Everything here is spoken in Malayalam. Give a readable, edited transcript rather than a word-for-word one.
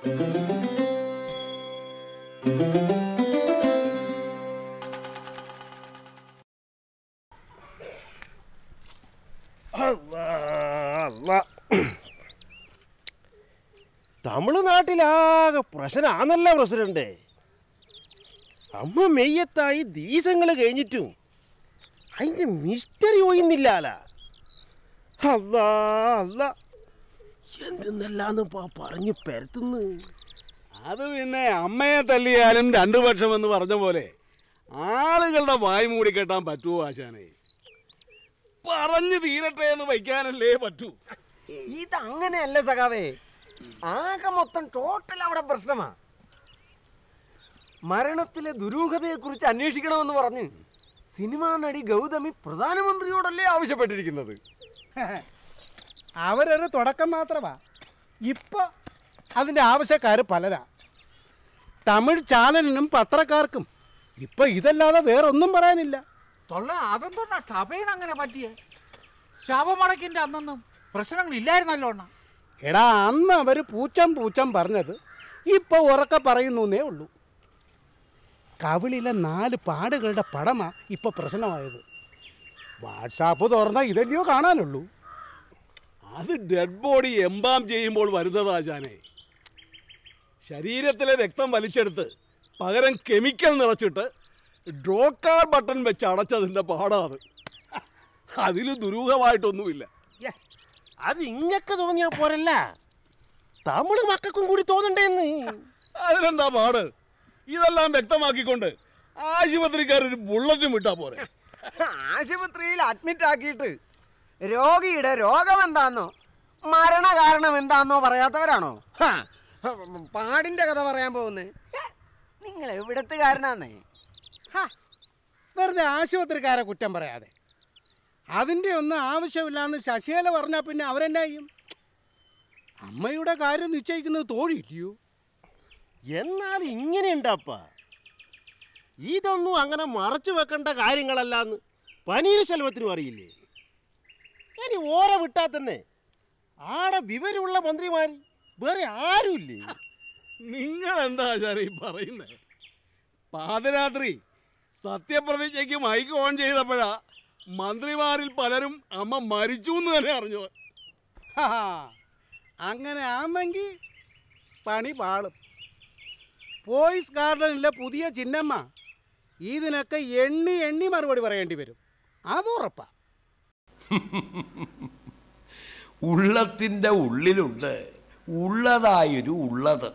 തമിഴ്നാട്ടിലാകെ പ്രശ്നമാണല്ലോ പ്രസിഡന്റ്. അമ്മ മെയ്യത്തായി ദിവസങ്ങൾ കഴിഞ്ഞിട്ടും അതിന്റെ മിസ്റ്ററി ഒഴിയുന്നില്ല. അല്ലാ അല്ല എന്തെന്നല്ലാന്ന് പറഞ്ഞു പരത്തുന്നു. അത് പിന്നെ അമ്മയെ തല്ലിയാലും രണ്ടു പക്ഷമെന്ന് പറഞ്ഞ പോലെ ആളുകളുടെ വായ് മൂടി കെട്ടാൻ പറ്റുമോ ആശാനെ? പറഞ്ഞു തീരട്ടെ എന്ന് വയ്ക്കാനല്ലേ പറ്റൂ. ഇതങ്ങനെയല്ല സഖാവേ, ആകെ മൊത്തം ടോട്ടൽ അവിടെ പ്രശ്നമാ. മരണത്തിലെ ദുരൂഹതയെക്കുറിച്ച് അന്വേഷിക്കണമെന്ന് പറഞ്ഞ് സിനിമാ നടി ഗൗതമി പ്രധാനമന്ത്രിയോടല്ലേ ആവശ്യപ്പെട്ടിരിക്കുന്നത്. അവരൊരു തുടക്കം മാത്രമാ. ഇപ്പൊ അതിൻ്റെ ആവശ്യക്കാർ പലരാ. തമിഴ് ചാനലിനും പത്രക്കാർക്കും ഇപ്പൊ ഇതല്ലാതെ വേറൊന്നും പറയാനില്ല. അതെന്താ ടബേൻ അങ്ങനെ പറ്റിയേ? ശവമടക്കിന്റെ അന്നൊന്നും പ്രശ്നങ്ങളില്ലായിരുന്നല്ലോ. എടാ, അന്ന് അവർ പൂച്ചം പറഞ്ഞത് ഇപ്പൊ ഉറക്കെ പറയുന്നേ ഉള്ളൂ. കവിളിലെ 4 പാടുകളുടെ പടമാ ഇപ്പൊ പ്രശ്നമായത്. വാട്സാപ്പ് തുറന്നാൽ ഇതല്ലയോ കാണാനുള്ളൂ. അത് ഡെഡ് ബോഡി എംബാം ചെയ്യുമ്പോൾ വരുന്നതാശാനെ. ശരീരത്തിലെ രക്തം വലിച്ചെടുത്ത് പകരം കെമിക്കൽ നിറച്ചിട്ട് ഡ്രോക്കാർ ബട്ടൺ വെച്ച് അടച്ചതിൻ്റെ പാടാത്. അതിൽ ദുരൂഹമായിട്ടൊന്നുമില്ല. അത് ഇങ്ങക്ക് തോന്നിയാ പോരല്ല, തമിഴ് മക്കൾക്കും കൂടി തോന്നണ്ടേന്ന്. അതിനെന്താ പാട്? ഇതെല്ലാം വ്യക്തമാക്കിക്കൊണ്ട് ആശുപത്രിക്കാരൊരു ബുള്ളറ്റും വിട്ടാ പോരെ. ആശുപത്രിയിൽ അഡ്മിറ്റ് ആക്കിയിട്ട് രോഗിയുടെ രോഗം എന്താന്നോ മരണകാരണം എന്താന്നോ പറയാത്തവരാണോ പാടിന്റെ കഥ പറയാൻ പോകുന്നത്? നിങ്ങൾ എവിടത്തുകാരനാന്നേ? വെറുതെ ആശുപത്രിക്കാരെ കുറ്റം പറയാതെ. അതിൻ്റെ ഒന്നും ആവശ്യമില്ലാന്ന് ശശികല പറഞ്ഞാൽ പിന്നെ അവരെന്നാ ചെയ്യും? അമ്മയുടെ കാര്യം നിശ്ചയിക്കുന്നത് തോഴിയില്ലയോ? എന്നാൽ ഇങ്ങനെയുണ്ടാപ്പ, ഇതൊന്നും അങ്ങനെ മറച്ചു വെക്കേണ്ട കാര്യങ്ങളല്ലാന്ന് പനീർശെൽവത്തിനും അറിയില്ലേ? ഇനി ഓരെ വിട്ടാൽ തന്നെ ആടെ വിവരമുള്ള മന്ത്രിമാർ വേറെ ആരുമില്ലേ? നിങ്ങൾ എന്താ ആചാര്യ ഈ പറയുന്നത്? പാതിരാത്രി സത്യപ്രതിജ്ഞയ്ക്ക് മൈക്ക് ഓൺ ചെയ്തപ്പോഴാ മന്ത്രിമാരിൽ പലരും അമ്മ മരിച്ചു എന്ന് തന്നെ അറിഞ്ഞു. അങ്ങനെ ആണെങ്കിൽ പണി പാളും. പോയിസ് ഗാർഡനിലെ പുതിയ ചിന്നമ്മ ഇതിനൊക്കെ എണ്ണി മറുപടി പറയേണ്ടി വരും. അതുറപ്പാ. ഉള്ളത്തിൻ്റെ ഉള്ളിലുണ്ട് ഉള്ളതായൊരു ഉള്ളത്.